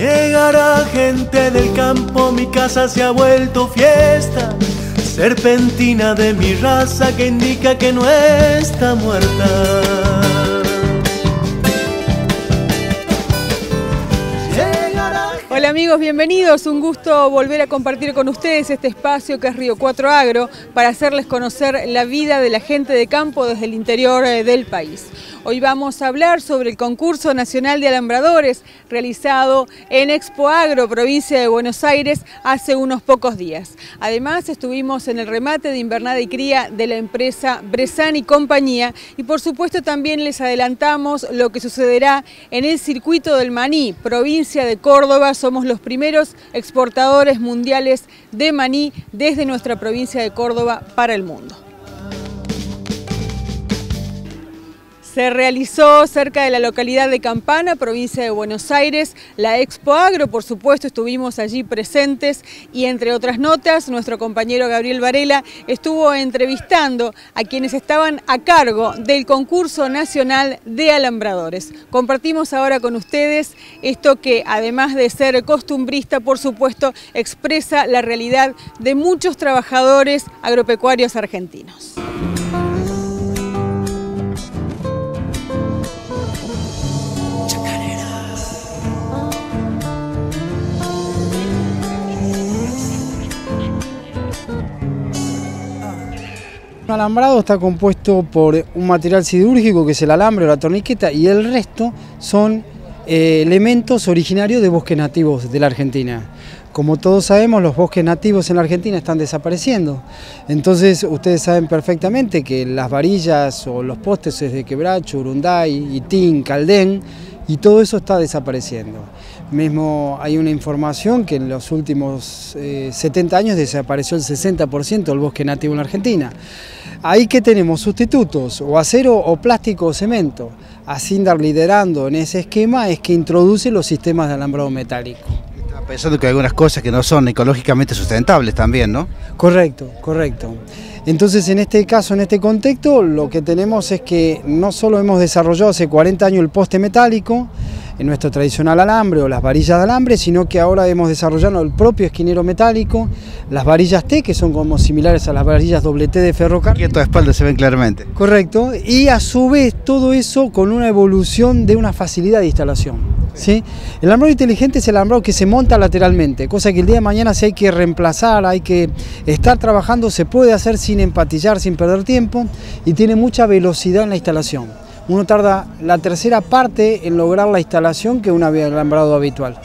Llegará gente del campo, mi casa se ha vuelto fiesta, serpentina de mi raza que indica que no está muerta. Hola amigos, bienvenidos. Un gusto volver a compartir con ustedes este espacio que es Río Cuatro Agro para hacerles conocer la vida de la gente de campo desde el interior del país. Hoy vamos a hablar sobre el concurso nacional de alambradores realizado en Expo Agro, provincia de Buenos Aires, hace unos pocos días. Además estuvimos en el remate de invernada y cría de la empresa Bressan y compañía y por supuesto también les adelantamos lo que sucederá en el circuito del maní, provincia de Córdoba. Somos los primeros exportadores mundiales de maní desde nuestra provincia de Córdoba para el mundo. Se realizó cerca de la localidad de Campana, provincia de Buenos Aires, la Expo Agro, por supuesto estuvimos allí presentes y entre otras notas, nuestro compañero Gabriel Varela estuvo entrevistando a quienes estaban a cargo del concurso nacional de alambradores. Compartimos ahora con ustedes esto que, además de ser costumbrista, por supuesto, expresa la realidad de muchos trabajadores agropecuarios argentinos. Un alambrado está compuesto por un material siderúrgico que es el alambre o la torniqueta y el resto son elementos originarios de bosques nativos de la Argentina. Como todos sabemos, los bosques nativos en la Argentina están desapareciendo. Entonces ustedes saben perfectamente que las varillas o los postes de quebracho, urunday, itín, caldén y todo eso está desapareciendo. Mismo hay una información que en los últimos 70 años desapareció el 60% del bosque nativo en la Argentina. Ahí que tenemos sustitutos, o acero o plástico o cemento. Asindar liderando en ese esquema es que introduce los sistemas de alambrado metálico. Estaba pensando que hay algunas cosas que no son ecológicamente sustentables también, ¿no? Correcto, correcto. Entonces en este caso, en este contexto, lo que tenemos es que no solo hemos desarrollado hace 40 años el poste metálico, en nuestro tradicional alambre o las varillas de alambre, sino que ahora hemos desarrollado el propio esquinero metálico, las varillas T, que son como similares a las varillas doble T de ferrocarril. Aquí a toda espalda se ven claramente. Correcto, y a su vez todo eso con una evolución de una facilidad de instalación. ¿Sí? El alambrado inteligente es el alambrado que se monta lateralmente, cosa que el día de mañana si hay que reemplazar, hay que estar trabajando, se puede hacer sin empatillar, sin perder tiempo y tiene mucha velocidad en la instalación. Uno tarda la tercera parte en lograr la instalación que un alambrado habitual.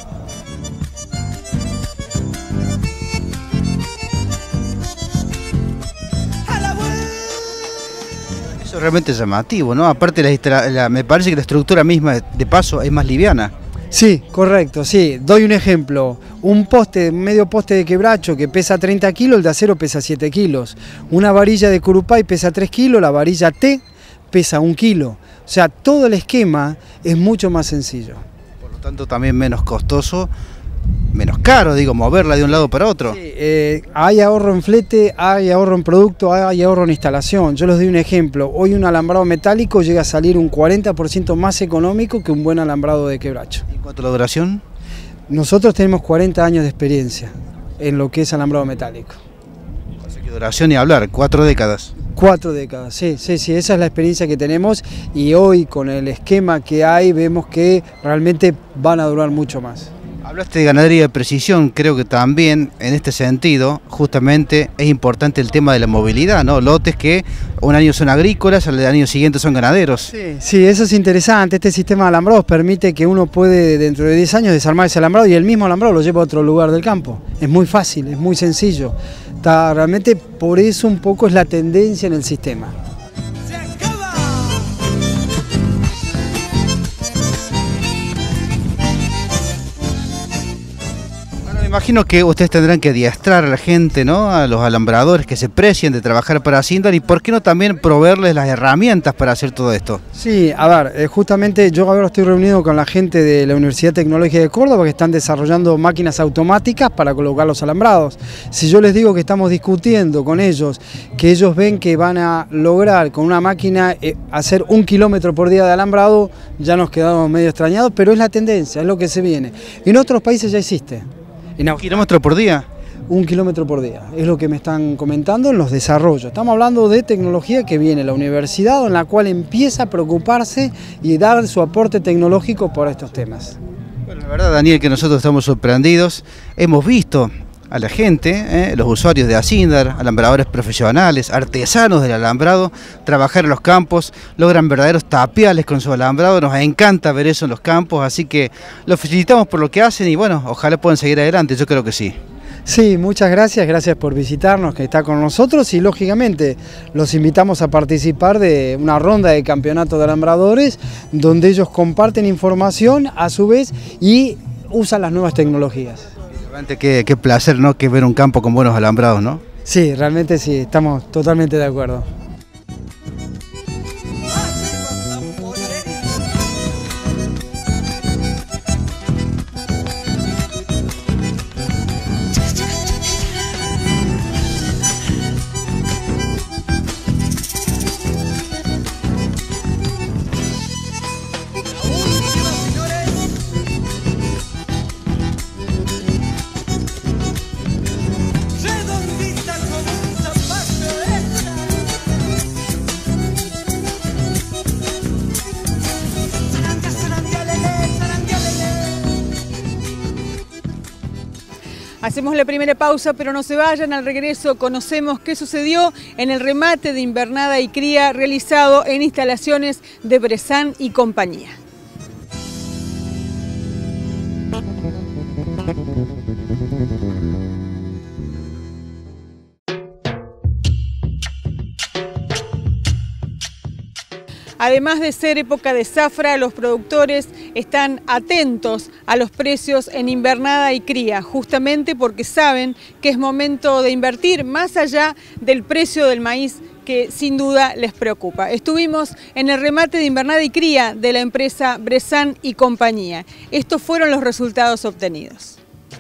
Eso es realmente llamativo, ¿no? Aparte me parece que la estructura misma de paso es más liviana. Sí, correcto, sí. Doy un ejemplo. Un poste, medio poste de quebracho que pesa 30 kilos, el de acero pesa 7 kilos. Una varilla de curupay pesa 3 kilos, la varilla T pesa 1 kilo. O sea, todo el esquema es mucho más sencillo. Por lo tanto, también menos costoso, menos caro, digo, moverla de un lado para otro. Sí, hay ahorro en flete, hay ahorro en producto, hay ahorro en instalación. Yo les doy un ejemplo. Hoy un alambrado metálico llega a salir un 40% más económico que un buen alambrado de quebracho. ¿Y en cuanto a la duración? Nosotros tenemos 40 años de experiencia en lo que es alambrado metálico. Así que duración ni hablar, 4 décadas. 4 décadas, sí, esa es la experiencia que tenemos y hoy con el esquema que hay vemos que realmente van a durar mucho más. Hablaste de ganadería de precisión, creo que también en este sentido justamente es importante el tema de la movilidad, ¿no? Lotes que un año son agrícolas, al año siguiente son ganaderos. Sí, eso es interesante, este sistema de alambrados permite que uno puede dentro de 10 años desarmar ese alambrado y el mismo alambrado lo lleva a otro lugar del campo. Es muy fácil, es muy sencillo. Realmente por eso un poco es la tendencia en el sistema. Imagino que ustedes tendrán que adiestrar a la gente, ¿no? A los alambradores que se precien de trabajar para Asindar, y por qué no también proveerles las herramientas para hacer todo esto. Sí, a ver, justamente yo ahora estoy reunido con la gente de la Universidad Tecnológica de Córdoba que están desarrollando máquinas automáticas para colocar los alambrados. Si yo les digo que estamos discutiendo con ellos, que ellos ven que van a lograr con una máquina hacer 1 kilómetro por día de alambrado, ya nos quedamos medio extrañados, pero es la tendencia, es lo que se viene. En otros países ya existe. ¿1 kilómetro por día? 1 kilómetro por día, es lo que me están comentando en los desarrollos. Estamos hablando de tecnología que viene la universidad, en la cual empieza a preocuparse y dar su aporte tecnológico por estos temas. Bueno, la verdad, Daniel, que nosotros estamos sorprendidos. Hemos visto a la gente, los usuarios de Asindar, alambradores profesionales, artesanos del alambrado, trabajar en los campos, logran verdaderos tapiales con su alambrado. Nos encanta ver eso en los campos, así que los felicitamos por lo que hacen y bueno, ojalá puedan seguir adelante, yo creo que sí. Sí, muchas gracias por visitarnos, que está con nosotros, y lógicamente los invitamos a participar de una ronda de campeonato de alambradores donde ellos comparten información a su vez y usan las nuevas tecnologías. Qué placer, ¿no? Que ver un campo con buenos alambrados, ¿no? Sí, realmente sí, estamos totalmente de acuerdo. Hacemos la primera pausa, pero no se vayan. Al regreso conocemos qué sucedió en el remate de invernada y cría realizado en instalaciones de Bressan y compañía. Además de ser época de zafra, los productores están atentos a los precios en invernada y cría, justamente porque saben que es momento de invertir más allá del precio del maíz, que sin duda les preocupa. Estuvimos en el remate de invernada y cría de la empresa Bressan y compañía. Estos fueron los resultados obtenidos.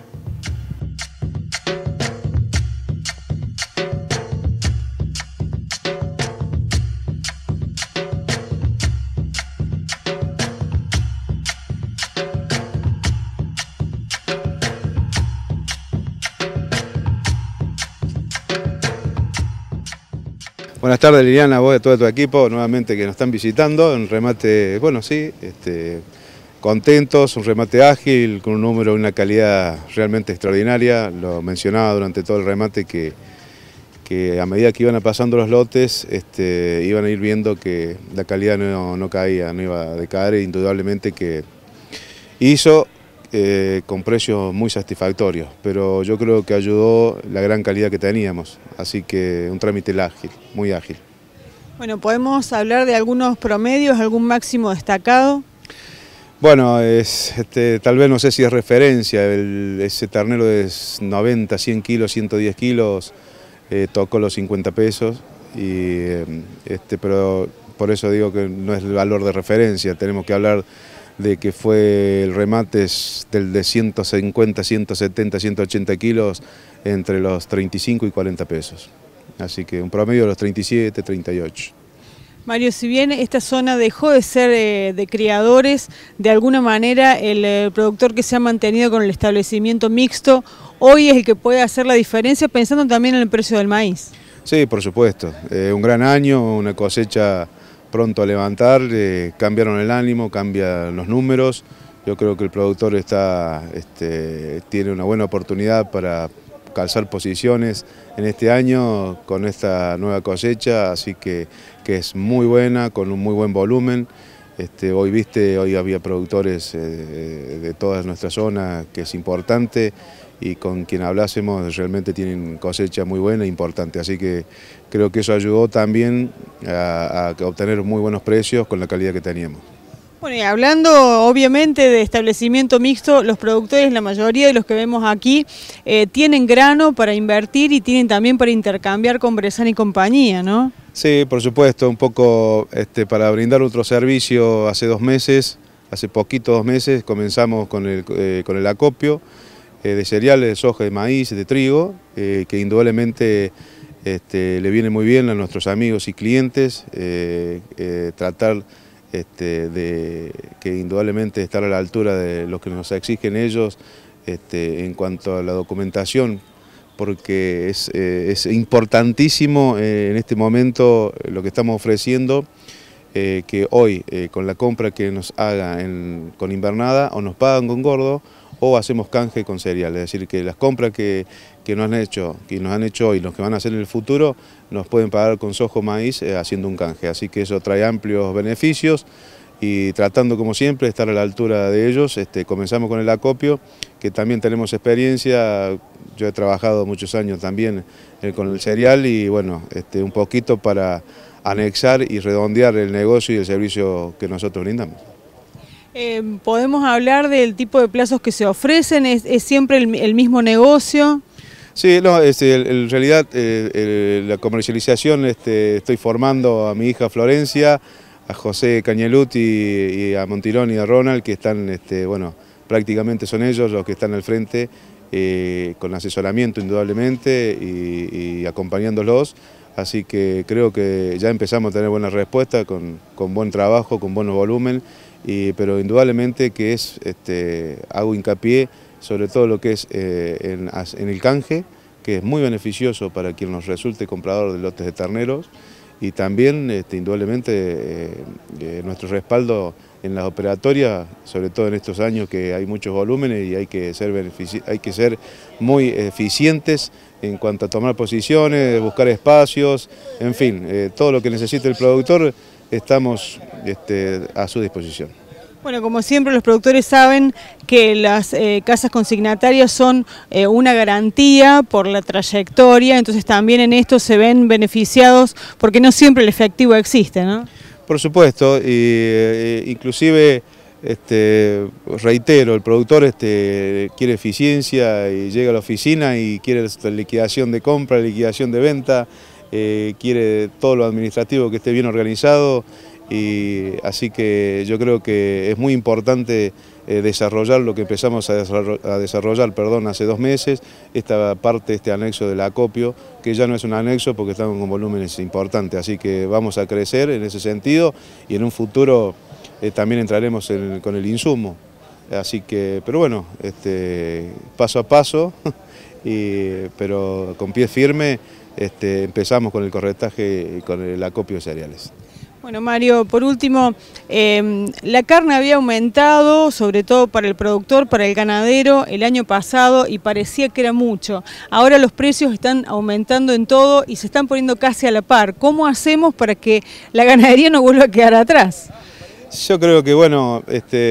Buenas tardes, Liliana, vos y todo tu equipo, nuevamente que nos están visitando. Un remate, bueno, sí, contentos, un remate ágil, con un número y una calidad realmente extraordinaria. Lo mencionaba durante todo el remate que a medida que iban pasando los lotes, iban a ir viendo que la calidad no caía, no iba a decaer, e indudablemente que hizo con precios muy satisfactorios, pero yo creo que ayudó la gran calidad que teníamos, así que un trámite ágil, muy ágil. Bueno, ¿podemos hablar de algunos promedios, algún máximo destacado? Bueno, tal vez no sé si es referencia, ese ternero de 90, 100 kilos, 110 kilos, tocó los 50 pesos, pero por eso digo que no es el valor de referencia, tenemos que hablar de que fue el remate del de 150, 170, 180 kilos entre los 35 y 40 pesos. Así que un promedio de los 37, 38. Mario, si bien esta zona dejó de ser de criadores, de alguna manera el productor que se ha mantenido con el establecimiento mixto, hoy es el que puede hacer la diferencia, pensando también en el precio del maíz. Sí, por supuesto. Un gran año, una cosecha pronto a levantar, cambiaron el ánimo, cambian los números. Yo creo que el productor tiene una buena oportunidad para calzar posiciones en este año con esta nueva cosecha, así que es muy buena, con un muy buen volumen. Hoy había productores de toda nuestra zona, que es importante, y con quien hablásemos realmente tienen cosecha muy buena e importante, así que creo que eso ayudó también a obtener muy buenos precios con la calidad que teníamos. Bueno, y hablando obviamente de establecimiento mixto, los productores, la mayoría de los que vemos aquí, tienen grano para invertir y tienen también para intercambiar con Bressan y compañía, ¿no? Sí, por supuesto, un poco para brindar otro servicio hace 2 meses, hace poquito 2 meses, comenzamos con el acopio de cereales, de soja, de maíz, de trigo, que indudablemente le viene muy bien a nuestros amigos y clientes, tratar de que indudablemente estar a la altura de lo que nos exigen ellos en cuanto a la documentación, porque es importantísimo en este momento lo que estamos ofreciendo, que hoy con la compra que nos haga con invernada o nos pagan con gordo o hacemos canje con cereal, es decir, que las compras que nos han hecho hoy, los que van a hacer en el futuro, nos pueden pagar con soja o maíz haciendo un canje, así que eso trae amplios beneficios y tratando como siempre de estar a la altura de ellos. Comenzamos con el acopio, que también tenemos experiencia, yo he trabajado muchos años también con el cereal y bueno, un poquito para anexar y redondear el negocio y el servicio que nosotros brindamos. ¿Podemos hablar del tipo de plazos que se ofrecen? ¿Es siempre el mismo negocio? Sí, no, en realidad la comercialización, estoy formando a mi hija Florencia, a José Cañeluti y a Montilón y a Ronald, que están, bueno, prácticamente son ellos los que están al frente, con asesoramiento indudablemente y acompañándolos. Así que creo que ya empezamos a tener buena respuesta, con buen trabajo, con buenos volumen, pero indudablemente que hago hincapié sobre todo lo que es en el canje, que es muy beneficioso para quien nos resulte comprador de lotes de terneros, y también indudablemente nuestro respaldo en las operatorias, sobre todo en estos años que hay muchos volúmenes y hay que ser muy eficientes en cuanto a tomar posiciones, buscar espacios, en fin, todo lo que necesite el productor estamos a su disposición. Bueno, como siempre los productores saben que las casas consignatarias son una garantía por la trayectoria, entonces también en esto se ven beneficiados porque no siempre el efectivo existe, ¿no? Por supuesto, inclusive reitero, el productor quiere eficiencia y llega a la oficina y quiere liquidación de compra, liquidación de venta, quiere todo lo administrativo que esté bien organizado. Y así que yo creo que es muy importante desarrollar lo que empezamos a desarrollar hace 2 meses, esta parte, este anexo del acopio, que ya no es un anexo porque estamos con volúmenes importantes, así que vamos a crecer en ese sentido y en un futuro también entraremos con el insumo. Así que, pero bueno, paso a paso, pero con pie firme empezamos con el corretaje y con el acopio de cereales. Bueno, Mario, por último, la carne había aumentado, sobre todo para el productor, para el ganadero, el año pasado y parecía que era mucho. Ahora los precios están aumentando en todo y se están poniendo casi a la par. ¿Cómo hacemos para que la ganadería no vuelva a quedar atrás? Yo creo que, bueno,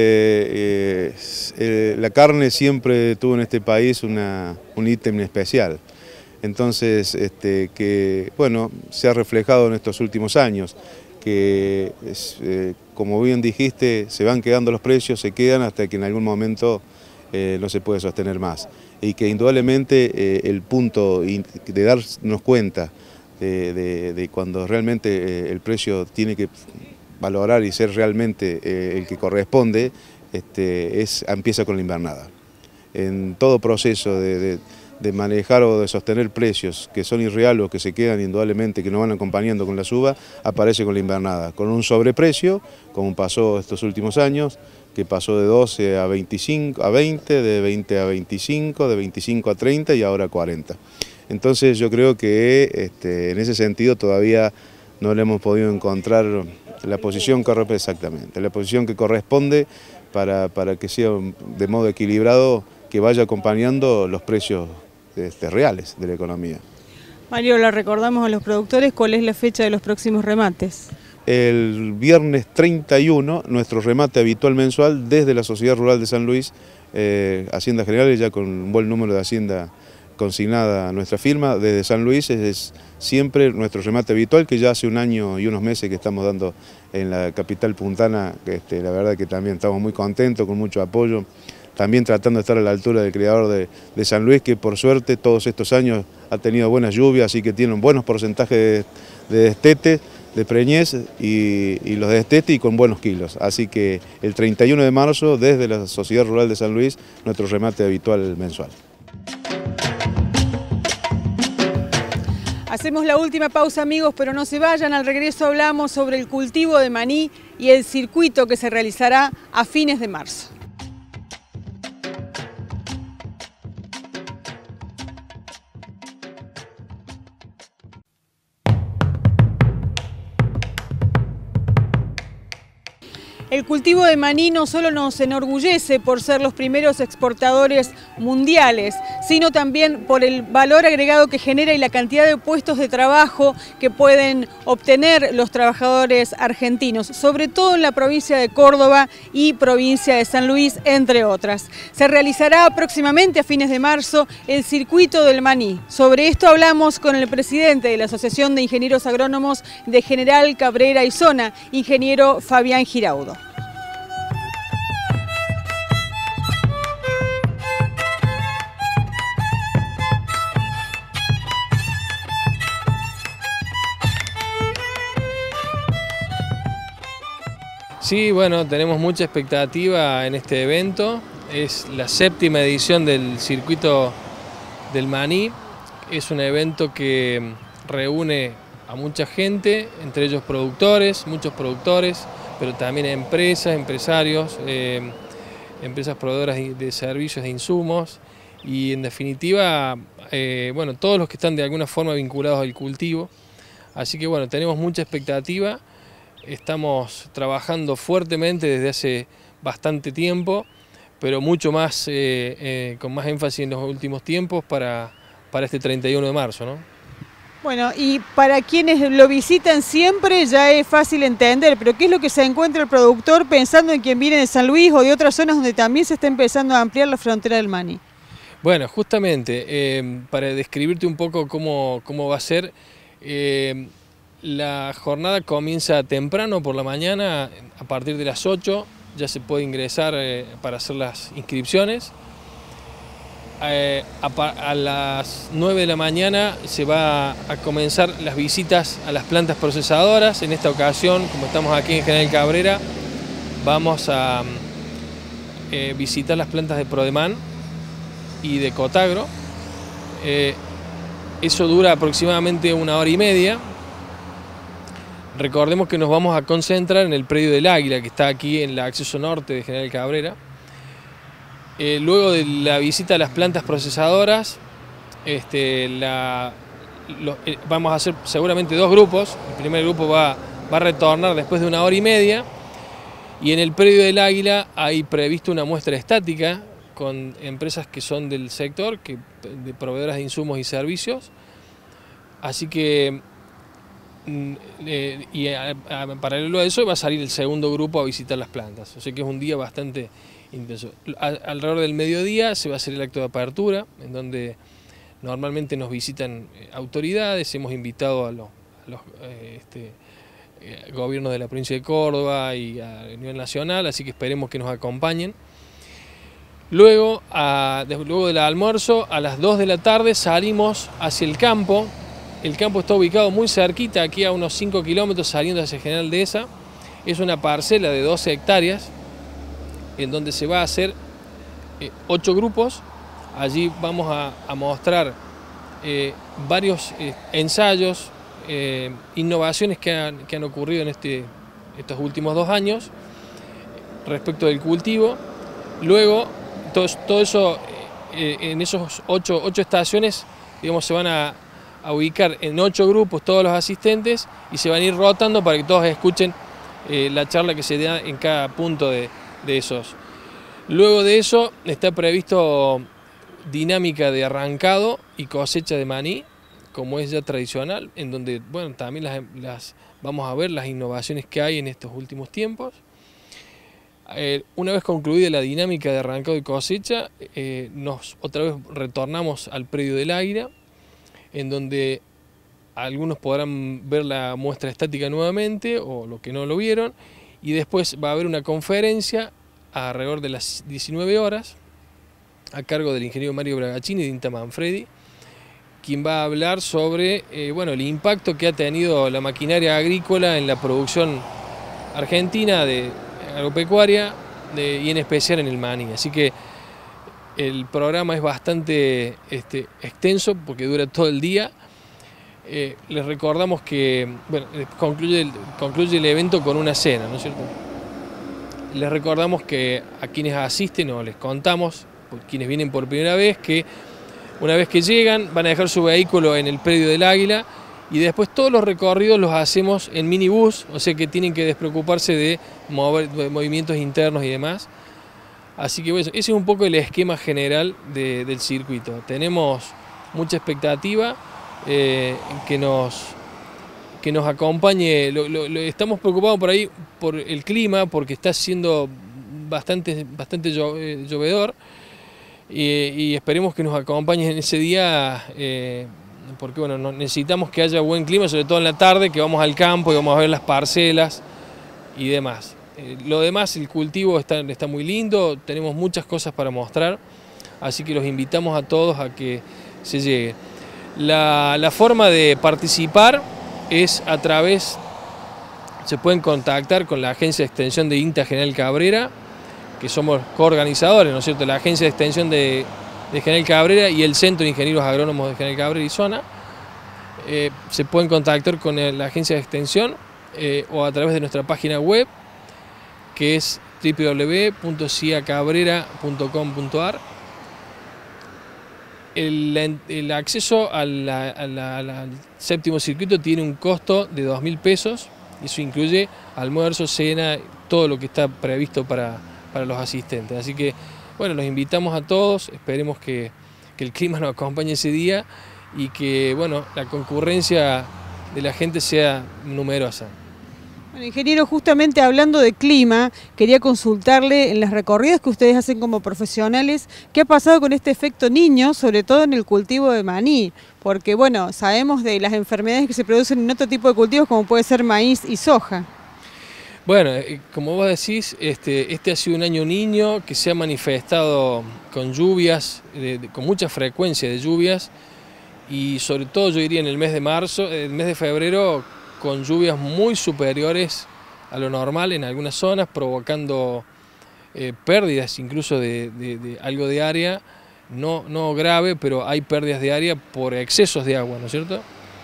la carne siempre tuvo en este país un ítem especial. Entonces, que, bueno, se ha reflejado en estos últimos años. Que como bien dijiste, se van quedando los precios, se quedan hasta que en algún momento no se puede sostener más. Y que indudablemente el punto de darnos cuenta de cuando realmente el precio tiene que valorar y ser realmente el que corresponde, empieza con la invernada. En todo proceso de manejar o de sostener precios que son irreales o que se quedan indudablemente, que no van acompañando con la suba, aparece con la invernada, con un sobreprecio, como pasó estos últimos años, que pasó de 12 a 25, a 20, de 20 a 25, de 25 a 30 y ahora a 40. Entonces yo creo que en ese sentido todavía no le hemos podido encontrar la posición correcta exactamente, la posición que corresponde para que sea de modo equilibrado, que vaya acompañando los precios reales de la economía. Mario, le recordamos a los productores cuál es la fecha de los próximos remates. El viernes 31, nuestro remate habitual mensual desde la Sociedad Rural de San Luis, Haciendas Generales, ya con un buen número de haciendas consignada nuestra firma desde San Luis, es siempre nuestro remate habitual, que ya hace un año y unos meses que estamos dando en la capital puntana. La verdad que también estamos muy contentos, con mucho apoyo, también tratando de estar a la altura del criador de San Luis, que por suerte todos estos años ha tenido buenas lluvias, así que tiene un buenos porcentajes de destete, de preñez y los de destete y con buenos kilos. Así que el 31 de marzo, desde la Sociedad Rural de San Luis, nuestro remate habitual mensual. Hacemos la última pausa, amigos, pero no se vayan. Al regreso hablamos sobre el cultivo de maní y el circuito que se realizará a fines de marzo. El cultivo de maní no solo nos enorgullece por ser los primeros exportadores mundiales, sino también por el valor agregado que genera y la cantidad de puestos de trabajo que pueden obtener los trabajadores argentinos, sobre todo en la provincia de Córdoba y provincia de San Luis, entre otras. Se realizará próximamente a fines de marzo el circuito del maní. Sobre esto hablamos con el presidente de la Asociación de Ingenieros Agrónomos de General Cabrera y Zona, ingeniero Fabián Giraudo. Sí, bueno, tenemos mucha expectativa en este evento. Es la 7ª edición del Circuito del Maní. Es un evento que reúne a mucha gente, entre ellos productores, muchos productores, pero también empresas, empresarios, empresas proveedoras de servicios, de insumos y en definitiva, bueno, todos los que están de alguna forma vinculados al cultivo. Así que bueno, tenemos mucha expectativa. Estamos trabajando fuertemente desde hace bastante tiempo, pero mucho más, con más énfasis en los últimos tiempos para este 31 de marzo, ¿no? Bueno, y para quienes lo visitan siempre ya es fácil entender, pero ¿qué es lo que se encuentra el productor pensando en quien viene de San Luis o de otras zonas donde también se está empezando a ampliar la frontera del maní? Bueno, justamente, para describirte un poco cómo va a ser, la jornada comienza temprano por la mañana, a partir de las 8 ya se puede ingresar para hacer las inscripciones. A las 9 de la mañana se va a comenzar las visitas a las plantas procesadoras. En esta ocasión, como estamos aquí en General Cabrera, vamos a visitar las plantas de Prodemán y de Cotagro. Eso dura aproximadamente 1 hora y media. Recordemos que nos vamos a concentrar en el predio del Águila, que está aquí en el acceso norte de General Cabrera. Luego de la visita a las plantas procesadoras, vamos a hacer seguramente 2 grupos. El primer grupo va a retornar después de 1 hora y media. Y en el predio del Águila hay previsto una muestra estática con empresas que son del sector, de proveedoras de insumos y servicios. Así que, paralelo a eso, va a salir el segundo grupo a visitar las plantas. O sea que es un día bastante intenso. Alrededor del mediodía se va a hacer el acto de apertura, en donde normalmente nos visitan autoridades. Hemos invitado a los gobiernos de la provincia de Córdoba y a nivel nacional, así que esperemos que nos acompañen. Luego del almuerzo, a las 2 de la tarde salimos hacia el campo. El campo está ubicado muy cerquita, aquí a unos 5 kilómetros saliendo hacia General Dehesa. Es una parcela de 12 hectáreas en donde se va a hacer 8 grupos. Allí vamos a mostrar varios ensayos, innovaciones que han ocurrido en estos últimos 2 años respecto del cultivo. Luego, todo eso, en esos 8 estaciones, digamos, se van a ubicar en 8 grupos todos los asistentes y se van a ir rotando para que todos escuchen la charla que se da en cada punto de esos. Luego de eso está previsto dinámica de arrancado y cosecha de maní, como es ya tradicional, en donde bueno, también vamos a ver las innovaciones que hay en estos últimos tiempos. Una vez concluida la dinámica de arrancado y cosecha, otra vez retornamos al predio del Águila, en donde algunos podrán ver la muestra estática nuevamente, o los que no lo vieron, y después va a haber una conferencia alrededor de las 19 horas, a cargo del ingeniero Mario Bragacini y de INTA Manfredi, quien va a hablar sobre el impacto que ha tenido la maquinaria agrícola en la producción argentina agropecuaria y en especial en el maní. Así que el programa es bastante extenso porque dura todo el día. Les recordamos que concluye el evento con una cena, ¿no es cierto? Les recordamos que a quienes asisten, o les contamos, quienes vienen por primera vez, que una vez que llegan van a dejar su vehículo en el predio del Águila y después todos los recorridos los hacemos en minibús, o sea que tienen que despreocuparse de movimientos internos y demás. Así que ese es un poco el esquema general del circuito. Tenemos mucha expectativa que nos acompañe. Estamos preocupados por ahí por el clima, porque está siendo bastante llovedor, y esperemos que nos acompañe en ese día, porque necesitamos que haya buen clima, sobre todo en la tarde, que vamos al campo y vamos a ver las parcelas y demás. Lo demás, el cultivo está muy lindo, tenemos muchas cosas para mostrar, así que los invitamos a todos a que se lleguen. La forma de participar es se pueden contactar con la agencia de extensión de INTA General Cabrera, que somos coorganizadores, ¿no es cierto?, la agencia de extensión de General Cabrera y el Centro de Ingenieros Agrónomos de General Cabrera y Zona. Se pueden contactar con la agencia de extensión o a través de nuestra página web, que es www.ciacabrera.com.ar. El acceso al séptimo circuito tiene un costo de 2.000 pesos, y eso incluye almuerzo, cena, todo lo que está previsto para los asistentes. Así que, los invitamos a todos, esperemos que el clima nos acompañe ese día y que, la concurrencia de la gente sea numerosa. Bueno, ingeniero, justamente hablando de clima, quería consultarle en las recorridas que ustedes hacen como profesionales, ¿qué ha pasado con este efecto niño, sobre todo en el cultivo de maní? Porque, sabemos de las enfermedades que se producen en otro tipo de cultivos, como puede ser maíz y soja. Bueno, como vos decís, este ha sido un año niño que se ha manifestado con lluvias, con mucha frecuencia de lluvias, y sobre todo yo diría en el mes de febrero, con lluvias muy superiores a lo normal en algunas zonas, provocando pérdidas incluso de algo de área, no grave, pero hay pérdidas de área por excesos de agua, ¿no es cierto?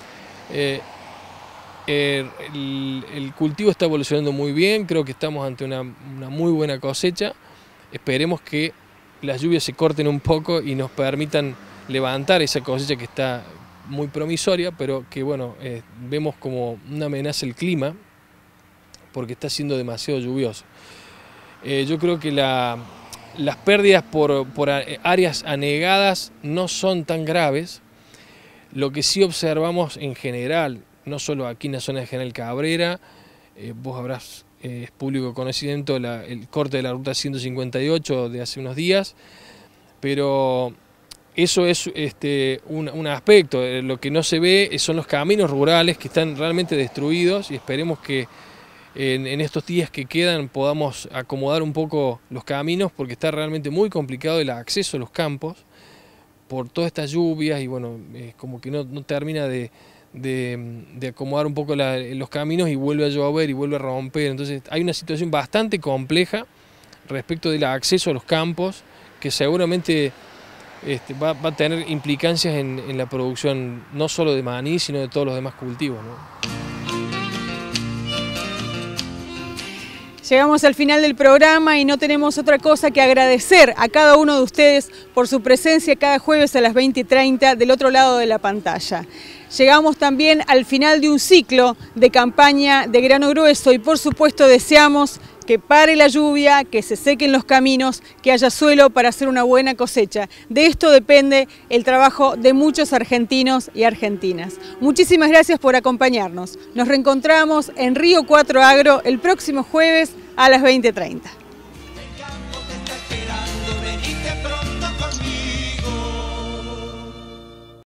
El cultivo está evolucionando muy bien, creo que estamos ante una muy buena cosecha. Esperemos que las lluvias se corten un poco y nos permitan levantar esa cosecha que está muy promisoria, pero que vemos como una amenaza el clima, porque está siendo demasiado lluvioso. Yo creo que las pérdidas por áreas anegadas no son tan graves. Lo que sí observamos en general, no solo aquí en la zona de General Cabrera, vos habrás, es público conocimiento, el corte de la ruta 158 de hace unos días, pero eso es un aspecto. Lo que no se ve son los caminos rurales que están realmente destruidos, y esperemos que en estos días que quedan podamos acomodar un poco los caminos, porque está realmente muy complicado el acceso a los campos por todas estas lluvias, y como que no termina de acomodar un poco los caminos, y vuelve a llover y vuelve a romper. Entonces hay una situación bastante compleja respecto del acceso a los campos, que seguramente va a tener implicancias en la producción no solo de maní, sino de todos los demás cultivos, ¿no? Llegamos al final del programa y no tenemos otra cosa que agradecer a cada uno de ustedes por su presencia cada jueves a las 20:30 del otro lado de la pantalla. Llegamos también al final de un ciclo de campaña de grano grueso, y por supuesto deseamos que pare la lluvia, que se sequen los caminos, que haya suelo para hacer una buena cosecha. De esto depende el trabajo de muchos argentinos y argentinas. Muchísimas gracias por acompañarnos. Nos reencontramos en Río 4 Agro el próximo jueves a las 20:30.